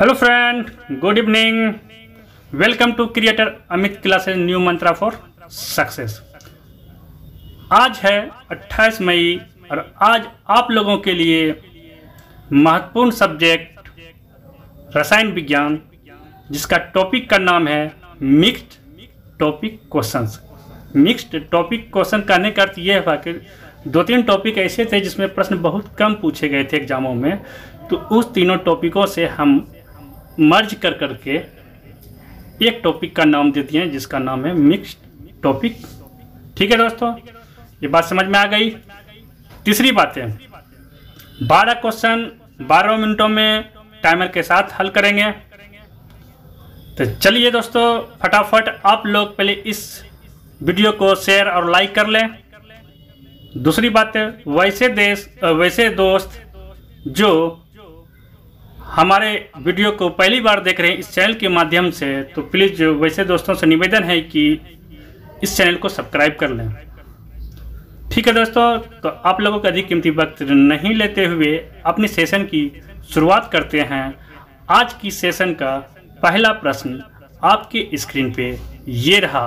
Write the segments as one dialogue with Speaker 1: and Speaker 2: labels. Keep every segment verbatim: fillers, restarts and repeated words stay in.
Speaker 1: Hello friend, good evening. Welcome to creator Amit classes new mantra for success. आज है अट्ठाईस मई और आज आप लोगों के लिए महत्वपूर्ण सब्जेक्ट रसायन विज्ञान, जिसका टॉपिक का नाम है mixed topic questions. Mixed topic question कहने का अर्थ यह है कि दो तीन टॉपिक ऐसे थे जिसमें प्रश्न बहुत कम पूछे गए थे एग्जामों में, तो उस तीनों टॉपिकों से हम मर्ज कर करके एक टॉपिक का नाम देते हैं जिसका नाम है मिक्स्ड टॉपिक। ठीक है दोस्तों, ये बात समझ में आ गई। तीसरी बात है, बारह क्वेश्चन बारह मिनटों में टाइमर के साथ हल करेंगे। तो चलिए दोस्तों, फटाफट आप लोग पहले इस वीडियो को शेयर और लाइक कर लें। दूसरी बात है, वैसे देश वैसे दोस्त जो हमारे वीडियो को पहली बार देख रहे हैं इस चैनल के माध्यम से, तो प्लीज़ वैसे दोस्तों से निवेदन है कि इस चैनल को सब्सक्राइब कर लें। ठीक है दोस्तों, तो आप लोगों का अधिक कीमती वक्त नहीं लेते हुए अपनी सेशन की शुरुआत करते हैं। आज की सेशन का पहला प्रश्न आपके स्क्रीन पे ये रहा।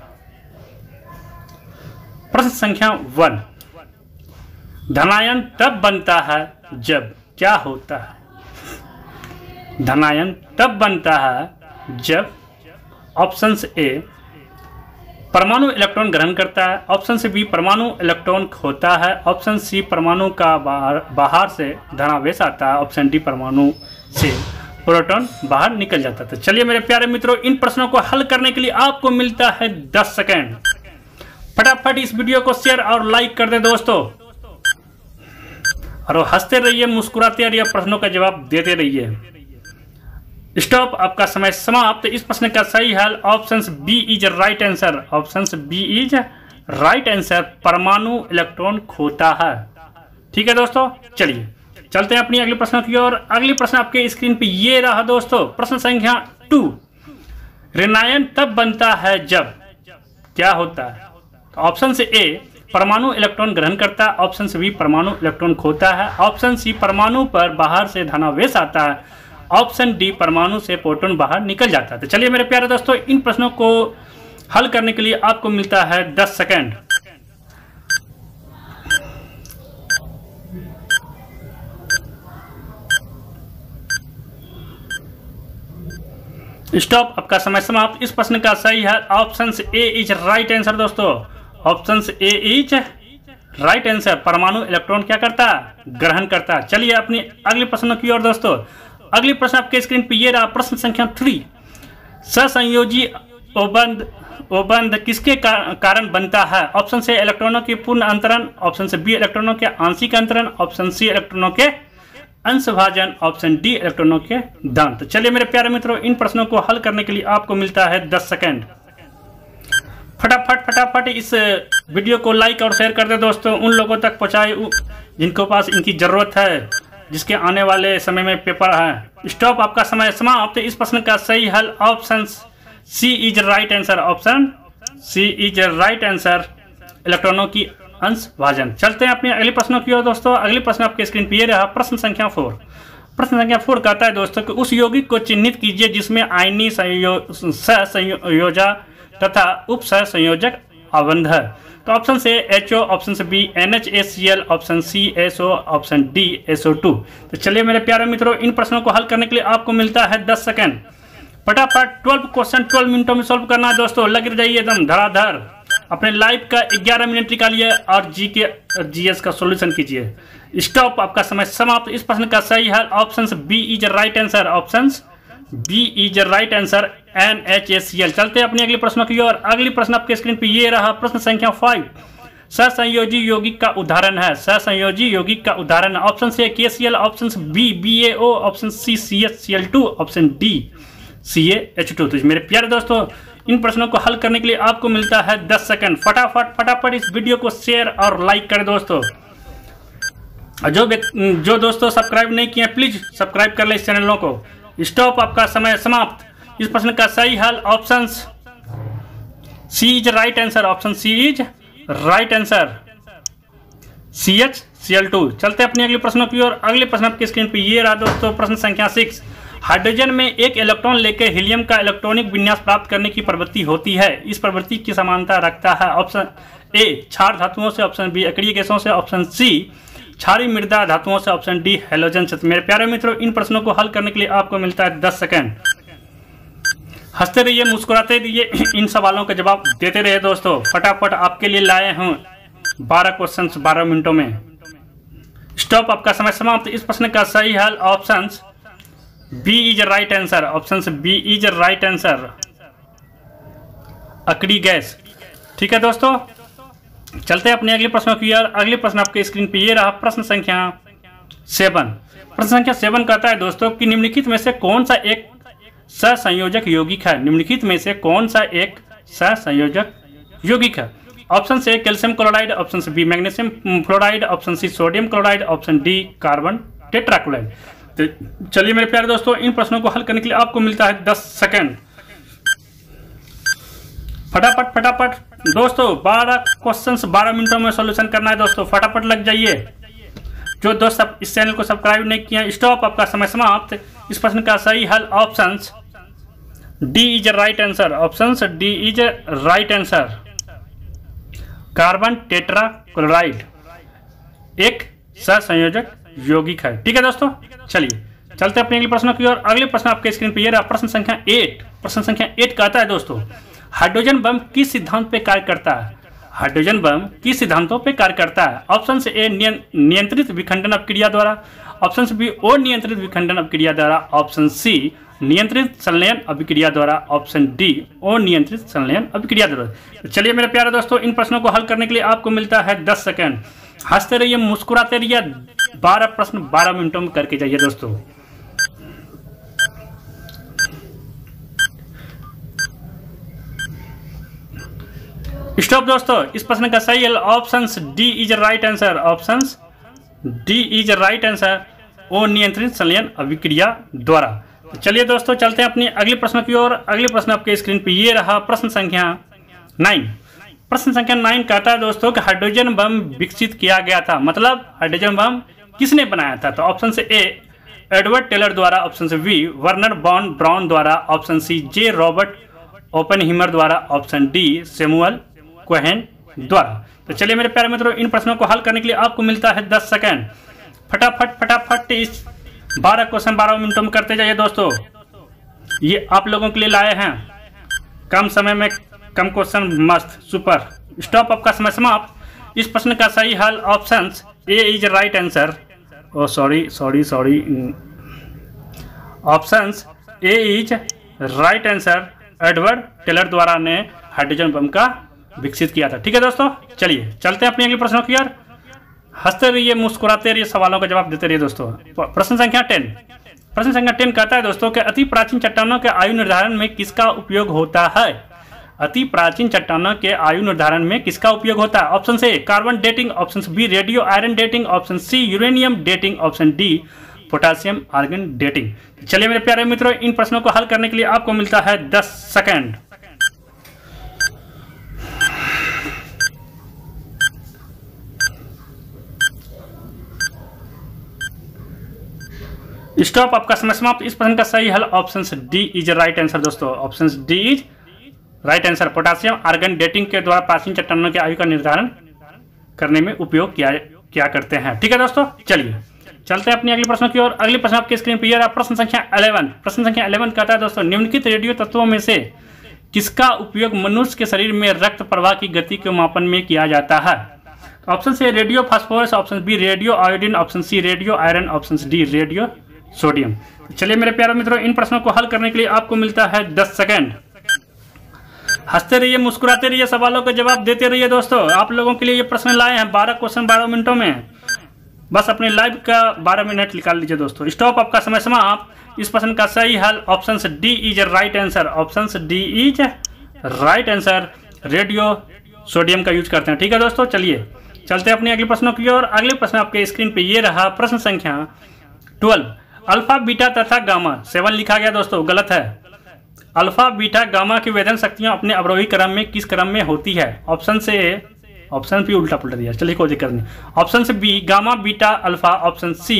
Speaker 1: प्रश्न संख्या वन, धनायन तब बनता है जब क्या होता है? धनायन तब बनता है जब ऑप्शन ए परमाणु इलेक्ट्रॉन ग्रहण करता है, ऑप्शन से बी परमाणु इलेक्ट्रॉन खोता है, ऑप्शन सी परमाणु का बाहर बाहर से धनावेश आता है, ऑप्शन डी परमाणु से प्रोटॉन बाहर निकल जाता है। तो चलिए मेरे प्यारे मित्रों, इन प्रश्नों को हल करने के लिए आपको मिलता है दस सेकेंड। फटाफट इस वीडियो को शेयर और लाइक कर दे दोस्तों, और हंसते रहिए, मुस्कुराते रहिए, प्रश्नों का जवाब देते रहिए। स्टॉप, आपका समय समाप्त। इस प्रश्न का सही हल option B is right answer. Option B is right answer, परमाणु इलेक्ट्रॉन खोता है। ठीक है दोस्तों, चलिए चलते हैं अपनी अगले प्रश्न की ओर। अगली प्रश्न आपके स्क्रीन पे ये रहा दोस्तों, प्रश्न संख्या टू, ऋणायन तब बनता है जब क्या होता है? ऑप्शन से ए परमाणु इलेक्ट्रॉन ग्रहण करता है, ऑप्शन से बी परमाणु इलेक्ट्रॉन खोता है, ऑप्शन सी परमाणु पर बाहर से धनावेश आता है, ऑप्शन डी परमाणु से प्रोटॉन बाहर निकल जाता है। तो चलिए मेरे प्यारे दोस्तों, इन प्रश्नों को हल करने के लिए आपको मिलता है दस सेकेंड। स्टॉप, आपका समय समाप्त। इस प्रश्न का सही है option A is right answer दोस्तों। Option A is right answer, परमाणु इलेक्ट्रॉन क्या करता है? ग्रहण करता है। चलिए अपनी अगले प्रश्नों की ओर दोस्तों। अगली प्रश्न आपके स्क्रीन पे ये रहा, प्रश्न संख्या थ्री, सहसंयोजी ओबंध ओबंध किसके कारण बनता है? ऑप्शन से इलेक्ट्रॉनों के पूर्ण अंतरण, ऑप्शन से बी इलेक्ट्रॉनों के आंशिक अंतरण, ऑप्शन सी इलेक्ट्रॉनों के अंश भाजन, ऑप्शन डी इलेक्ट्रॉनों के दान। तो चलिए मेरे प्यारे मित्रों, इन प्रश्नों को हल करने के लिए आपको मिलता है दस सेकेंड। फटाफट फटाफट इस वीडियो को लाइक और शेयर कर दे दोस्तों, उन लोगों तक पहुंचाए जिनको पास इनकी जरूरत है, जिसके आने वाले समय में पेपर है। स्टॉप, आपका समय समाप्त। इस प्रश्न का सही हल option C is right answer. Option C is right answer, इलेक्ट्रॉनों की अंश भाजन। चलते हैं अपने अगले प्रश्नों की ओर दोस्तों। अगले प्रश्न आपके स्क्रीन पर ये रहा, प्रश्न संख्या फोर। प्रश्न संख्या फोर कहता है दोस्तों कि उस यौगिक को चिन्हित कीजिए जिसमें आयनी सहसंयोजा तथा उप सहसंयोजक अबंध है। तो ऑप्शन से एच ओ, ऑप्शन से B N H A C L, option C S O, option D S O two. तो चलिए मेरे प्यारे मित्रों, इन प्रश्नों को हल करने के लिए आपको मिलता है दस सेकेंड। फटाफट ट्वेल्व क्वेश्चन ट्वेल्व मिनटों में सॉल्व करना है दोस्तों। लग जाइए एकदम धड़ाधड़, अपने लाइफ का ग्यारह मिनट निकालिए और जी के जी एस का सोल्यूशन कीजिए। स्टॉप, आपका समय समाप्त। इस प्रश्न का सही है option B is right answer. Option B is right answer, N H A C L. चलते हैं अपनी अगले प्रश्नों की ओर। अगली प्रश्न आपके स्क्रीन पे ये रहा, प्रश्न संख्या फाइव, सहसंयोजी यौगिक का उदाहरण है। सहसंयोजी यौगिक का उदाहरण, ऑप्शन से K C L, option B B A O, option C C H C L two, option D C A H two. तो मेरे प्यारे दोस्तों, इन प्रश्नों को हल करने के लिए आपको मिलता है दस सेकंड। फटाफट फटाफट इस वीडियो को शेयर और लाइक करें दोस्तों। जो जो दोस्तों सब्सक्राइब नहीं किए प्लीज सब्सक्राइब कर ले इस चैनलों को। स्टॉप, आपका समय समाप्त। इस प्रश्न का सही हल option C is right answer. Option C is right answer, C H C L two. चलते हैं अपनी अगले प्रश्नों की ओर। अगले प्रश्न आपकी स्क्रीन पे ये रहा दोस्तों, प्रश्न संख्या सिक्स। हाइड्रोजन में एक इलेक्ट्रॉन लेकर हीलियम का इलेक्ट्रॉनिक विन्यास प्राप्त करने की प्रवृत्ति होती है। इस प्रवृत्ति की समानता रखता है ऑप्शन ए क्षार धातुओं से, ऑप्शन बी अक्रिय गैसों से, ऑप्शन सी क्षारीय मृदा धातुओं से, ऑप्शन डी हैलोजन से। मेरे प्यारे मित्रों, इन प्रश्नों को हल करने के लिए आपको मिलता है दस सेकेंड। हंसते रहिए, मुस्कुराते रहिए, इन सवालों का जवाब देते रहिए दोस्तों। फटाफट आपके लिए लाए हूं बारह क्वेश्चन बारह मिनटों में। स्टॉप, आपका समय समाप्त। इस प्रश्न का सही हल option B is right answer, option B is right answer, अक्रिय गैस। ठीक है दोस्तों, चलते हैं अपने अगले प्रश्नों की ओर। अगले प्रश्न आपके स्क्रीन पे ये रहा, प्रश्न संख्या सेवन। प्रश्न संख्या सेवन कहता है दोस्तों कि निम्नलिखित में से कौन सा एक सहसंयोजक यौगिक है। निम्नलिखित में से कौन सा एक सहसंयोजक यौगिक है। Option A calcium chloride, option B magnesium fluoride, option C sodium chloride, option D carbon tetrachloride. तो चलिए मेरे प्यारे दोस्तों, इन प्रश्नों को हल करने के लिए आपको मिलता है दस सेकेंड। फटाफट फटाफट दोस्तों, बारह क्वेश्चंस बारह मिनटों में सॉल्यूशन करना है दोस्तों, फटाफट लग जाइए। जो दोस्त सब इस चैनल को सब्सक्राइब नहीं किया, स्टॉप, आपका समय समाप्त। इस प्रश्न का सही हल option D is right answer, option D is right answer, carbon tetrachloride एक सहसंयोजक यौगिक है। ठीक है दोस्तों, चलिए चलते हैं अपने अगले प्रश्नों की ओर। अगले प्रश्न आपके स्क्रीन पर ये रहा, प्रश्न संख्या एट। प्रश्न संख्या एट कहता है दोस्तों, हाइड्रोजन बम किस सिद्धांत पे कार्य करता है। हाइड्रोजन बम किस सिद्धांतों पे कार्य करता है। ऑप्शन ए नियंत्रित विखंडन अपक्रिया द्वारा, ऑप्शन बी अनियंत्रित विखंडन अपक्रिया द्वारा, ऑप्शन सी नियंत्रित संलयन अभिक्रिया द्वारा, ऑप्शन डी अनियंत्रित संलयन अभिक्रिया द्वारा। चलिए मेरे प्यारे दोस्तों, इन प्रश्नों को हल करने के लिए आपको मिलता है दस सेकेंड। हंसते रहिए, मुस्कुराते रहिए, बारह प्रश्न बारह मिनटों में करके जाइए दोस्तों। स्टॉप दोस्तों, इस प्रश्न का सही है option D is right answer, option D is right answer, अनियंत्रित संलयन अभिक्रिया द्वारा। तो चलिए दोस्तों, चलते हैं अपने अगले प्रश्न की ओर। अगले प्रश्न आपके स्क्रीन पे ये रहा, प्रश्न संख्या नाइन। प्रश्न संख्या नाइन कहता है दोस्तों कि हाइड्रोजन बम विकसित किया गया था। मतलब हाइड्रोजन बम किसने बनाया था। तो ऑप्शन से ए एडवर्ड टेलर द्वारा, ऑप्शन से बी वर्नर बॉन ब्राउन द्वारा, option C J Robert Oppenheimer द्वारा, ऑप्शन डी सैमुअल कोहेन द्वारा। तो चलिए मेरे प्यारे मित्रों, इन प्रश्नों को हल करने के लिए आपको मिलता है दस सेकेंड। फटाफट फटाफट इस बारह क्वेश्चन बारह मिनटों में करते जाइए दोस्तों। ये आप लोगों के लिए लाए हैं, कम समय में कम क्वेश्चन, मस्त सुपर। स्टॉप, आपका समय समाप्त। इस प्रश्न का सही हल option A is right answer, oh sorry sorry sorry option A is right answer, Edward Teller द्वारा ने हाइड्रोजन बम का विकसित किया था। ठीक है दोस्तों, चलिए चलते हैं अपने अगले प्रश्नों की ओर। हंसते रहिए, मुस्कुराते रहिए, सवालों का जवाब देते रहिए दोस्तों। प्रश्न संख्या टेन। प्रश्न संख्या टेन कहता है दोस्तों कि अति प्राचीन चट्टानों के आयु निर्धारण में किसका उपयोग होता है। अति प्राचीन चट्टानों के आयु निर्धारण में किसका उपयोग होता है। Option A carbon dating, option B radio iron dating, option C uranium dating, option D potassium argon dating. चलिए मेरे प्यारे मित्रों, इन प्रश्नों को हल करने के लिए आपको मिलता है दस सेकेंड। स्टॉप, आपका समय समाप्त। इस प्रश्न का सही हल option D is right answer दोस्तों, option D is right answer. Potassium argon dating के द्वारा प्राचीन चट्टानों के आयु का निर्धारण करने में उपयोग किया क्या करते हैं। ठीक है दोस्तों, चलिए चलते हैं अपने अगले प्रश्न की ओर। अगले प्रश्न आपके स्क्रीन पर यह रहा, प्रश्न संख्या इलेवन। प्रश्न संख्या इलेवन कहता है दोस्तों, निम्नलिखित रेडियो तत्वों में से किसका उपयोग मनुष्य के शरीर में रक्त प्रवाह की गति के मापन में किया जाता है। ऑप्शन से radio phosphorus, option B radio iodine, option C radio iron, option D radio sodium. चलिए मेरे प्यारे मित्रों, इन प्रश्नों को हल करने के लिए आपको मिलता है दस सेकेंड। हंसते रहिए, मुस्कुराते रहिए, सवालों का जवाब देते रहिए दोस्तों। आप लोगों के लिए ये प्रश्न लाए हैं बारह क्वेश्चन बारह मिनटों में। बस अपने लाइव का बारह मिनट निकाल लीजिए दोस्तों। स्टॉप, आपका समय समाप्त। इस प्रश्न का सही हल option D is right answer, option D is right answer, radio sodium का यूज करते हैं। ठीक है दोस्तों, चलिए चलते हैं अपने अगले प्रश्नों की ओर। अगले प्रश्न आपके स्क्रीन पे ये रहा, प्रश्न संख्या ट्वेल्व। अल्फा बीटा तथा गामा, सेवन लिखा गया दोस्तों, गलत है। अल्फा बीटा गामा की वेधन शक्तियां अपने अवरोही क्रम में किस क्रम में होती है। ऑप्शन से ऑप्शन बी उल्टा पुल्टा दिया, चलिए कोई दिक्कत नहीं। ऑप्शन से B gamma beta alpha, option C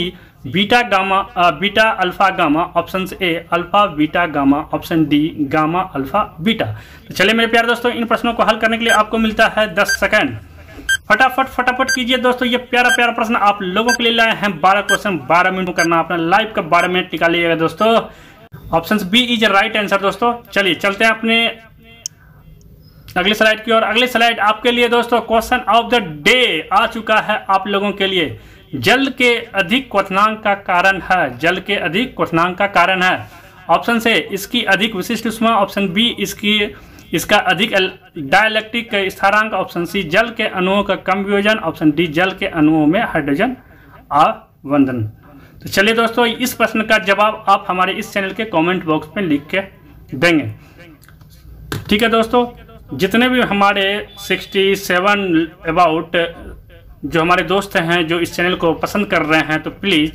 Speaker 1: beta gamma, beta alpha gamma, option A alpha beta gamma, option D gamma alpha beta. तो चलिए मेरे प्यारे दोस्तों, इन प्रश्नों को हल करने के लिए आपको मिलता है दस सेकंड। फटाफट फटाफट कीजिए दोस्तों, ये प्यारा प्यारा प्रश्न आप लोगों के लिए लाए हैं। बारह क्वेश्चन बारह मिनट में करना, अपना लाइव का बारह मिनट निकालिएगा दोस्तों। Option B is right answer दोस्तों। चलिए चलते हैं अपने अगली स्लाइड की ओर। अगली स्लाइड आपके लिए दोस्तों क्वेश्चन ऑफ द डे आ चुका है आप लोगों के लिए। जल के अधिक क्वथनांक का कारण है, जल के अधिक क्वथनांक का कारण है। ऑप्शन ए इसकी अधिक विशिष्ट ऊष्मा, ऑप्शन बी इसकी इसका अधिक डाइलेक्ट्रिक स्थिरांक, ऑप्शन सी जल के अणुओं का कम वियोजन, ऑप्शन डी जल के अणुओं में हाइड्रोजन आवंदन। तो चलिए दोस्तों, इस प्रश्न का जवाब आप हमारे इस चैनल के कमेंट बॉक्स में लिख के देंगे। ठीक है दोस्तों, जितने भी हमारे सड़सठ अबाउट जो हमारे दोस्त हैं जो इस चैनल को पसंद कर रहे हैं, तो प्लीज़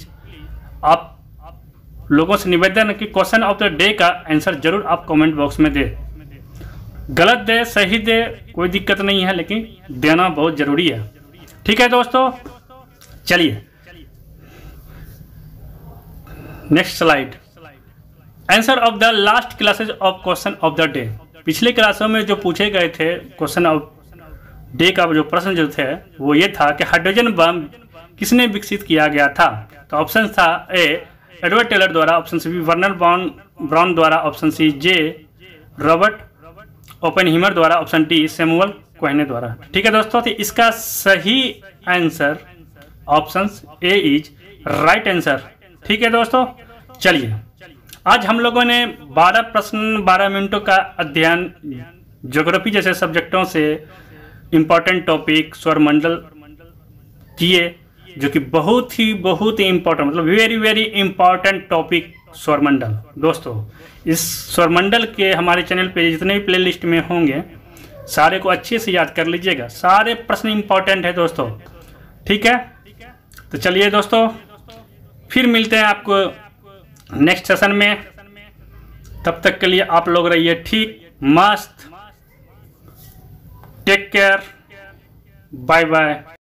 Speaker 1: आप लोगों से निवेदन है कि क्वेश्चन ऑफ द डे का आंसर जरूर आप कमेंट बॉक्स में दे। गलत दे सही दे कोई दिक्कत नहीं है, लेकिन देना बहुत जरूरी है। ठीक है दोस्तों, चलिए next slide. Answer of the last classes of question of the day. पिछले क्लासों में जो पूछे गए थे क्वेश्चन ऑफ डे का जो प्रश्न जो थे वो ये था कि हाइड्रोजन बम किसने विकसित किया गया था। तो ऑप्शन था ए एडवर्ड टेलर द्वारा, option C Werner Braun Braun द्वारा, option C J Robert Oppenheimer द्वारा, ऑप्शन डी सैमुअल कोहेने द्वारा। ठीक है दोस्तों, तो इसका सही answer option A is right answer. ठीक है दोस्तों, चलिए आज हम लोगों ने बारह प्रश्न बारह मिनटों का अध्ययन ज्योग्राफी जैसे सब्जेक्टों से इम्पोर्टेंट टॉपिक स्वरमंडल किए, जो कि बहुत ही बहुत ही इम्पोर्टेंट, मतलब वेरी वेरी इम्पोर्टेंट टॉपिक स्वरमंडल। दोस्तों इस स्वरमंडल के हमारे चैनल पे जितने भी प्ले लिस्ट में होंगे सारे को अच्छे से याद कर लीजिएगा, सारे प्रश्न इम्पोर्टेंट है दोस्तों। ठीक है, तो चलिए दोस्तों फिर मिलते हैं आपको नेक्स्ट सेशन में। तब तक के लिए आप लोग रहिए ठीक मस्त। Take care, bye bye.